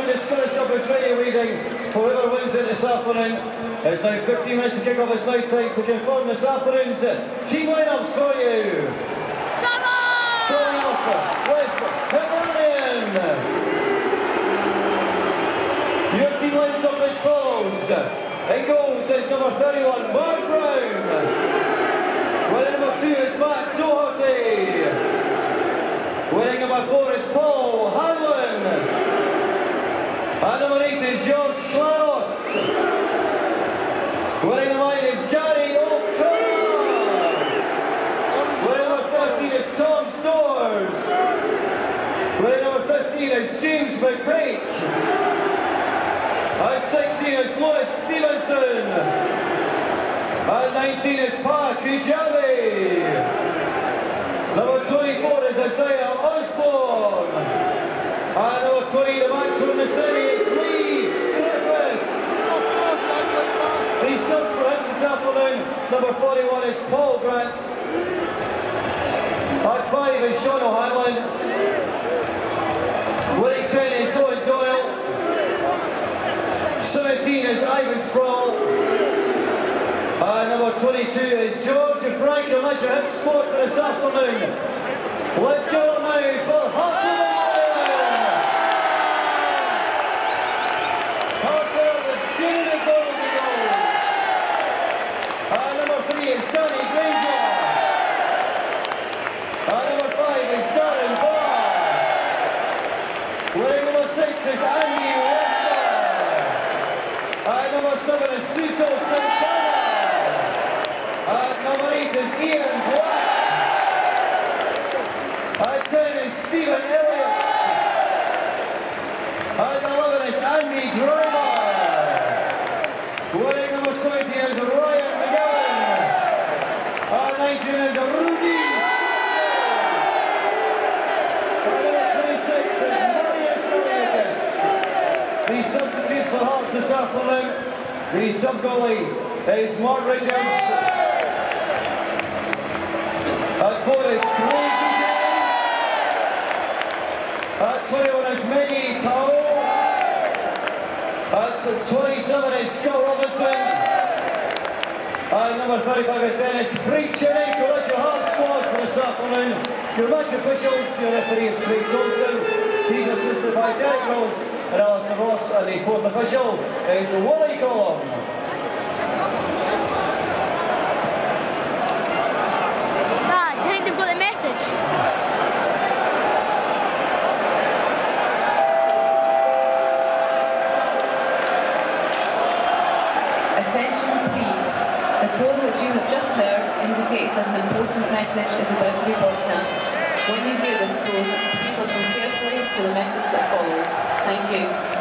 the Scottish Cup is ready waiting for whoever wins it this afternoon. It's now 15 minutes to kick off. It's now time to confirm this afternoon's team lineups for you. Starting off with Midlothian. Your team lines up as follows. In goals is number 31, Mark Brown. Winning number 2 is Matt Doherty. Winning number 4 is Paul Hanlon. And number 8 is George Claros. Winning the line is Gary O'Connor. Winning number 13 is Tom Stores. Winning number 15 is James McPake. And 16 is Lewis Stevenson. And 19 is Pa Kujabi. Number 24 is Isaiah Osborne. And number 20, the match from the city, is Lee Griffiths. The subs for him this afternoon, number 41 is Paul Grant. At 5 is Sean O'Hanlon. Winning 10 is Owen Doyle. 17 is Ivan Sproul. And number 22 is George Frank, and that's your hip sport for this afternoon. Let's go now for Hartlepool. Hartlepool is Jamie Goldie goal. And number 3 is Danny Granger. And number 5 is Darren Barr. Winning number 6 is Andy Webster. And number 7 is Cecil Santana. And number 8 is Ian Black. And 10 is Stephen Elliott. And 11 is Andy Driver. Winning number 17 is Ryan McGowan. And 19 is Rudy Scott. And number 26 is Marius Arias. The substitutes for Hearts this afternoon. The sub-goalie is Mark Richards. At 4 is Craig Buchanan. At 21 is Maggie Tao. At 27 is Scott Robinson. And number 35 is Dennis Preacherenko. That's your hard squad for this afternoon. Your match officials, your referee is Craig Johnson. He's assisted by Derek Rose and Alistair Ross. And the fourth official is Wally Collum. Attention please, the tone which you have just heard indicates that an important message is about to be broadcast. When you hear this tone, please listen carefully to the message that follows. Thank you.